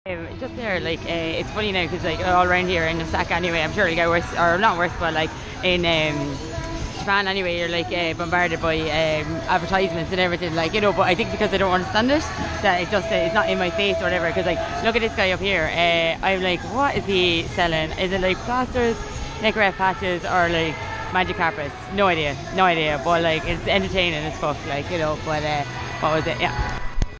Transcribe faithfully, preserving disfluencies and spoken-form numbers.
Um, just there, like, uh, it's funny now because, like, all around here in Osaka anyway, I'm sure it'll get worse, or not worse, but like in um, Japan anyway, you're like uh, bombarded by um, advertisements and everything, like, you know. But I think because I don't understand it, that it just uh, it's not in my face or whatever. Because, like, look at this guy up here. Uh, I'm like, what is he selling? Is it like plasters, Nicorette patches, or like magic carpets? No idea, no idea. But like, it's entertaining as fuck, like, you know. But uh, what was it? Yeah.